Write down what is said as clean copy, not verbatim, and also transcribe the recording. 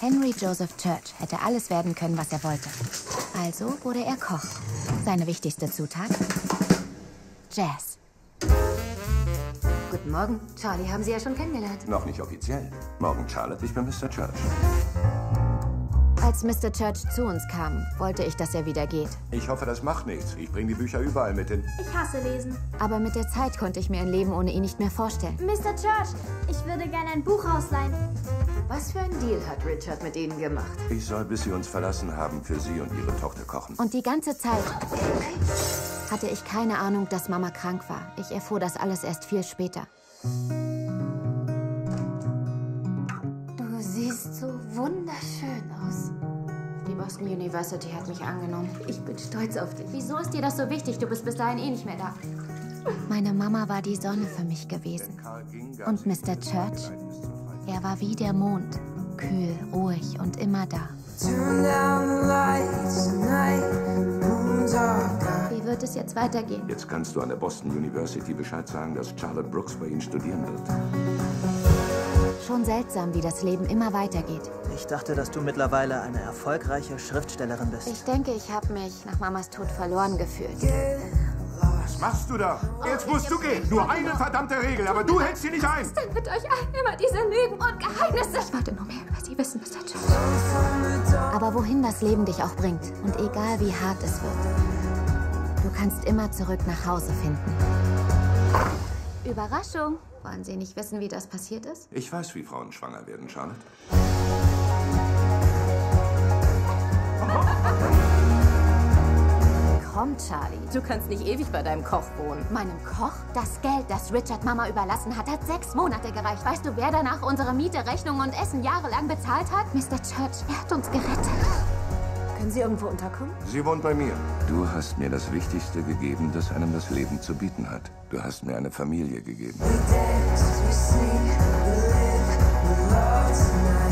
Henry Joseph Church hätte alles werden können, was er wollte. Also wurde er Koch. Seine wichtigste Zutat? Jazz. Guten Morgen. Charlie haben Sie ja schon kennengelernt. Noch nicht offiziell. Morgen, Charlotte, ich bin Mr. Church. Als Mr. Church zu uns kam, wollte ich, dass er wieder geht. Ich hoffe, das macht nichts. Ich bringe die Bücher überall mit hin. Ich hasse Lesen. Aber mit der Zeit konnte ich mir ein Leben ohne ihn nicht mehr vorstellen. Mr. Church, ich würde gerne ein Buch ausleihen. Was für ein Deal hat Richard mit Ihnen gemacht? Ich soll, bis Sie uns verlassen haben, für Sie und Ihre Tochter kochen. Und die ganze Zeit hatte ich keine Ahnung, dass Mama krank war. Ich erfuhr das alles erst viel später. Du siehst so wunderschön aus. Die Boston University hat mich angenommen. Ich bin stolz auf dich. Wieso ist dir das so wichtig? Du bist bis dahin eh nicht mehr da. Meine Mama war die Sonne für mich gewesen. Und Mr. Church, er war wie der Mond. Kühl, ruhig und immer da. Wie wird es jetzt weitergehen? Jetzt kannst du an der Boston University Bescheid sagen, dass Charlotte Brooks bei Ihnen studieren wird. Schon seltsam, wie das Leben immer weitergeht. Ich dachte, dass du mittlerweile eine erfolgreiche Schriftstellerin bist. Ich denke, ich habe mich nach Mamas Tod verloren gefühlt. Was machst du da? Jetzt musst du gehen. Nur eine verdammte Regel, aber du hältst sie nicht ein. Dann mit euch allen immer diese Lügen und Geheimnisse. Ich wollte nur mehr über sie wissen, Mr. Church. Aber wohin das Leben dich auch bringt und egal wie hart es wird, du kannst immer zurück nach Hause finden. Überraschung. Wollen Sie nicht wissen, wie das passiert ist? Ich weiß, wie Frauen schwanger werden, Charlotte. Komm, Charlie. Du kannst nicht ewig bei deinem Koch wohnen. Meinem Koch? Das Geld, das Richard Mama überlassen hat, hat 6 Monate gereicht. Weißt du, wer danach unsere Miete, Rechnung und Essen jahrelang bezahlt hat? Mr. Church. Er hat uns gerettet. Können Sie irgendwo unterkommen? Sie wohnt bei mir. Du hast mir das Wichtigste gegeben, das einem das Leben zu bieten hat. Du hast mir eine Familie gegeben. We dance, we sleep, we live, we love tonight.